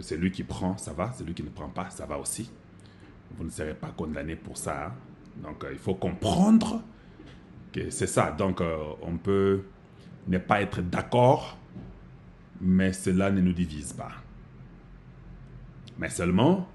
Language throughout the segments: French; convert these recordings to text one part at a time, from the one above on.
c'est lui qui prend, ça va. C'est lui qui ne prend pas, ça va aussi. Vous ne serez pas condamné pour ça. Hein. Donc, il faut comprendre que c'est ça. Donc, on peut ne pas être d'accord, mais cela ne nous divise pas. Mais seulement,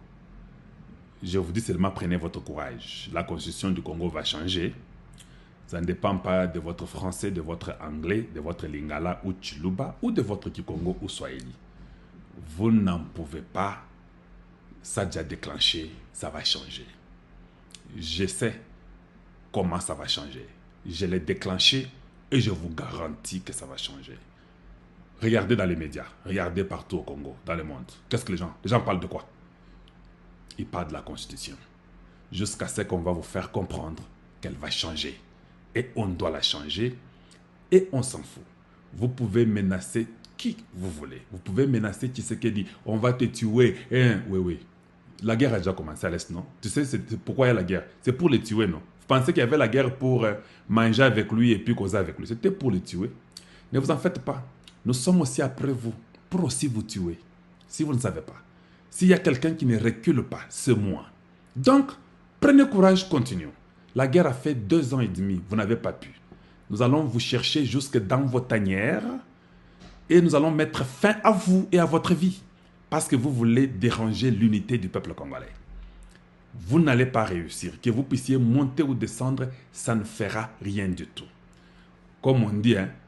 je vous dis seulement, prenez votre courage. La constitution du Congo va changer. Ça ne dépend pas de votre français, de votre anglais, de votre lingala ou tchiluba, ou de votre kikongo ou swahili. Vous n'en pouvez pas. Ça a déjà déclenché, ça va changer. Je sais comment ça va changer. Je l'ai déclenché et je vous garantis que ça va changer. Regardez dans les médias, regardez partout au Congo, dans le monde. Qu'est-ce que les gens parlent de quoi? Ils parlent de la Constitution. Jusqu'à ce qu'on va vous faire comprendre qu'elle va changer. Et on doit la changer et on s'en fout. Vous pouvez menacer qui vous voulez. Vous pouvez menacer Tshisekedi. On va te tuer. Oui. La guerre a déjà commencé à l'Est, non? Tu sais pourquoi il y a la guerre? C'est pour les tuer, non? Vous pensez qu'il y avait la guerre pour manger avec lui et puis causer avec lui? C'était pour les tuer. Ne vous en faites pas. Nous sommes aussi après vous pour aussi vous tuer. Si vous ne savez pas. S'il y a quelqu'un qui ne recule pas, c'est moi. Donc, prenez courage, continuons. La guerre a fait 2 ans et demi. Vous n'avez pas pu. Nous allons vous chercher jusque dans vos tanières et nous allons mettre fin à vous et à votre vie parce que vous voulez déranger l'unité du peuple congolais. Vous n'allez pas réussir. Que vous puissiez monter ou descendre, ça ne fera rien du tout. Comme on dit, hein,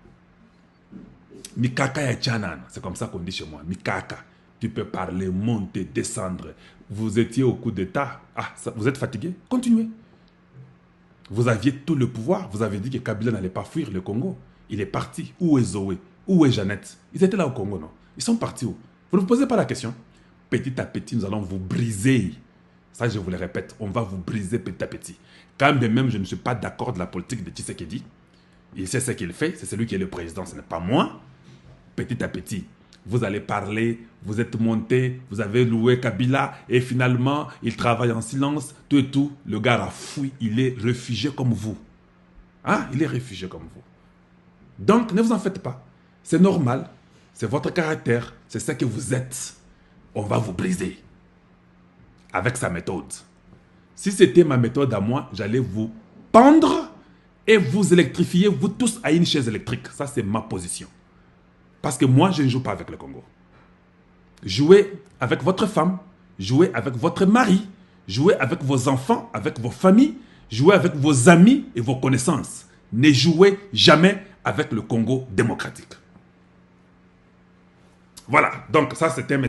Mikaka ya Chanan, c'est comme ça qu'on dit chez moi. Mikaka, tu peux parler, monter, descendre. Vous étiez au coup d'état. Ah, vous êtes fatigué? Continuez. Vous aviez tout le pouvoir. Vous avez dit que Kabila n'allait pas fuir le Congo. Il est parti. Où est Zoé? Où est Jeannette? Ils étaient là au Congo, non? Ils sont partis où? Vous ne vous posez pas la question. Petit à petit, nous allons vous briser. Ça, je vous le répète. On va vous briser petit à petit. Quand même, je ne suis pas d'accord de la politique de Tshisekedi. Il sait ce qu'il fait. C'est celui qui est le président. Ce n'est pas moi. Petit à petit, vous allez parler, vous êtes monté, vous avez loué Kabila et finalement, il travaille en silence, tout et tout. Le gars a fui, il est réfugié comme vous. Hein? Il est réfugié comme vous. Donc, ne vous en faites pas. C'est normal, c'est votre caractère, c'est ce que vous êtes. On va vous briser avec sa méthode. Si c'était ma méthode à moi, j'allais vous pendre et vous électrifier, vous tous à une chaise électrique. Ça, c'est ma position. Parce que moi, je ne joue pas avec le Congo. Jouez avec votre femme, jouez avec votre mari, jouez avec vos enfants, avec vos familles, jouez avec vos amis et vos connaissances. Ne jouez jamais avec le Congo démocratique. Voilà, donc ça c'était